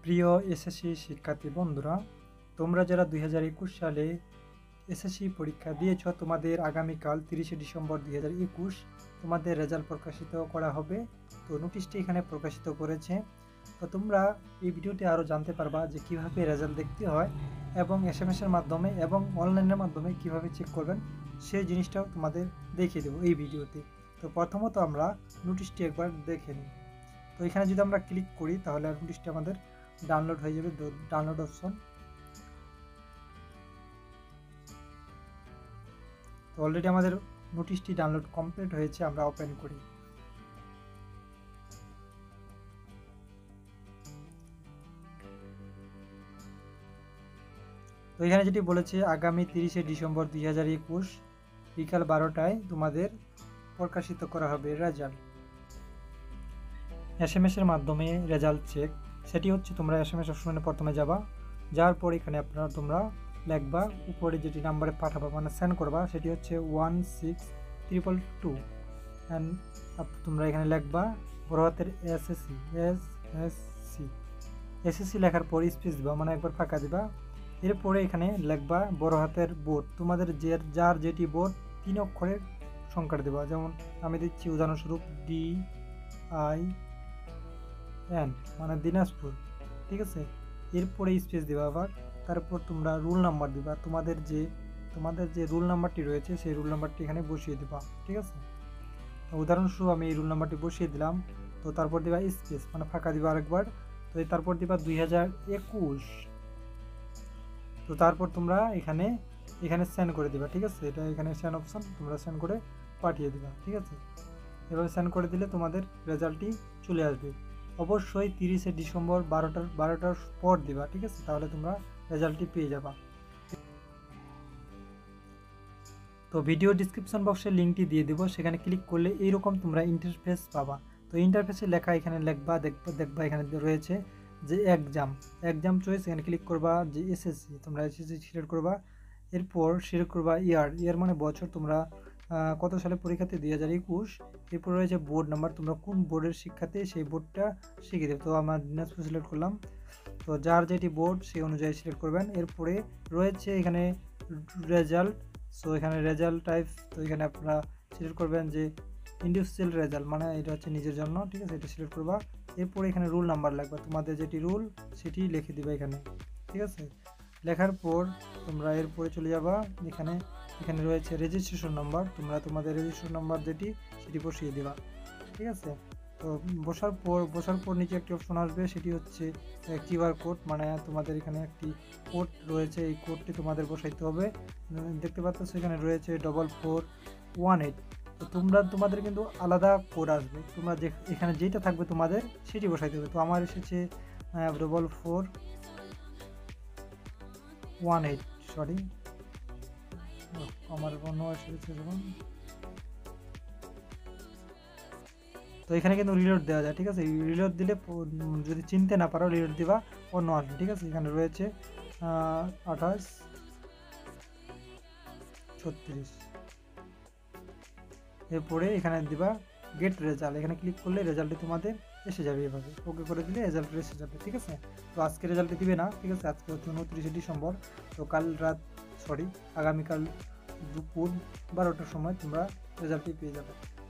প্রিয় এসএসসি শিক্ষার্থী বন্ধুরা, তোমরা যারা 2021 সালে এসএসসি পরীক্ষা দিয়েছ, তোমাদের আগামীকাল 30শে ডিসেম্বর 2021 তোমাদের রেজাল্ট প্রকাশিত করা হবে। তো নোটিশটি এখানে প্রকাশিত করেছে। তো তোমরা এই ভিডিওতে আরও জানতে পারবা যে কিভাবে রেজাল্ট দেখতে হয় এবং এসএমএসের মাধ্যমে এবং অনলাইনের মাধ্যমে কিভাবে চেক করবেন সেই জিনিসটাও তোমাদের দেখিয়ে দেবো এই ভিডিওতে। তো প্রথমত আমরা নোটিশটি একবার দেখে নিই। তো এখানে যদি আমরা ক্লিক করি তাহলে নোটিশটি আমাদের ডাউনলোড হয়ে যাবে, ডাউনলোড অপশন। তো অলরেডি আমাদের নোটিশটি ডাউনলোড কমপ্লিট হয়েছে, আমরা ওপেন করি। তো এখানে যেটি বলেছে আগামী 30শে ডিসেম্বর 2021 বিকাল 12টায় তোমাদের প্রকাশিত করা হবে রেজাল্ট। এসএমএস এর মাধ্যমে রেজাল্ট চেক, সেটি হচ্ছে তোমরা এসএমএস অপশনে প্রথমে যাওয়ার পর এখানে তোমরা লিখবা, উপরে যেটি নাম্বারে পাঠাবা মানে সেন্ড করবা সেটি হচ্ছে 16222 অ্যান্ড তোমরা এখানে লিখবা বড় হাতের এসএসসি লেখার পর স্পেস দিবা, মানে একবার ফাঁকা দিবা। এরপরে এখানে লিখবা বড় হাতের বোর্ড, তোমাদের যার যেটি বোর্ড 3 অক্ষরের সংখ্যা দেবা। যেমন আমি দিচ্ছি উদাহরণস্বরূপ DIN মানে দিনাজপুর, ঠিক আছে। এরপরে স্পেস দিবা আবার, তারপর তোমরা রুল নাম্বার দিবা, তোমাদের যে রুল নাম্বারটি রয়েছে সেই রুল নাম্বারটি এখানে বসিয়ে দিবা, ঠিক আছে। তো উদাহরণস্বরূপ আমি এই রুল নাম্বারটি বসিয়ে দিলাম। তো তারপর দিবা স্পেস মানে ফাঁকা দিবা আরেকবার। তো তারপর দিবা 2021। তো তারপর তোমরা এখানে সেন্ড করে দিবা, ঠিক আছে। এটা এখানে সেন্ড অপশন, তোমরা সেন্ড করে পাঠিয়ে দিবা, ঠিক আছে। এভাবে সেন্ড করে দিলে তোমাদের রেজাল্টটি চলে আসবে। অবশ্যই 30শে ডিসেম্বর 12টার পর দিবা, ঠিক আছে, তাহলে তোমরা রেজাল্টটি পেয়ে যাবা। তো ভিডিও ডিসক্রিপশন বক্সে লিঙ্কটি দিয়ে দেবো, সেখানে ক্লিক করলে এইরকম তোমরা ইন্টারফেস পাবা। তো ইন্টারফেসে লেখা এখানে দেখবা এখানে রয়েছে যে এক্সাম চয়েস, এখানে ক্লিক করবা যে এসএসসি, তোমরা এসএসসি সিলেক্ট করবা। এরপর সিলেক্ট করবা ইয়ার মানে বছর, তোমরা কত সালে পরীক্ষাতে 2021। এরপর রয়েছে বোর্ড নাম্বার, তোমরা কোন বোর্ডের শিক্ষার্থী সেই বোর্ডটা শিখিয়ে দেবে। তো আমরা দিনাজপুর সিলেক্ট করলাম। তো যার যেটি বোর্ড সেই অনুযায়ী সিলেক্ট করবেন। এরপরে রয়েছে এখানে রেজাল্ট, সো এখানে রেজাল্ট টাইপ, তো এখানে আপনারা সিলেক্ট করবেন যে ইন্ডিভিজুয়াল রেজাল্ট, মানে এটা হচ্ছে নিজের জন্য, ঠিক আছে, এটা সিলেক্ট করবা। এরপরে এখানে রুল নাম্বার লাগবে, তোমাদের যেটি রুল সেটি লিখে দিবা এখানে, ঠিক আছে। লেখার পর তোমরা এরপরে চলে যাবা, এখানে রয়েছে রেজিস্ট্রেশন নাম্বার, তোমরা তোমাদের রেজিস্ট্রেশন নাম্বার যেটি সেটি বসিয়ে দিবা, ঠিক আছে। তো বসার পর নিচে একটি অপশন আসবে, সেটি হচ্ছে কিউআর কোড, মানে তোমাদের এখানে একটি কোড রয়েছে, এই কোডটি তোমাদের বসাইতে হবে। দেখতে পাচ্ছ এখানে রয়েছে 4418। তো তোমাদের কিন্তু আলাদা কোড আসবে, তোমরা এখানে যেটা থাকবে তোমাদের সেটি বসাইতে হবে। তো আমার এসেছে 4418, সরি আমার অন্য এসেছে যখন। তো এখানে কিন্তু রিলোড দেওয়া যায়, ঠিক আছে। রিলোড দিলে যদি চিনতে না পারো রিলোড দিবা, অন্য আসবে, ঠিক আছে। এখানে রয়েছে 2836। এরপরে এখানে দিবা গেট রেজাল্ট, এখানে ক্লিক করলে রেজাল্টটি তোমাদের এসে যাবে, এভাবে ওকে করে দিলে রেজাল্ট এসে যাবে, ঠিক আছে। তো আজকে রেজাল্টটি দিবে না, ঠিক আছে, আজকে হচ্ছে 29শে ডিসেম্বর। তো আগামীকাল দুপুর 12টার সময় তোমরা রেজাল্টটি পেয়ে যাবে।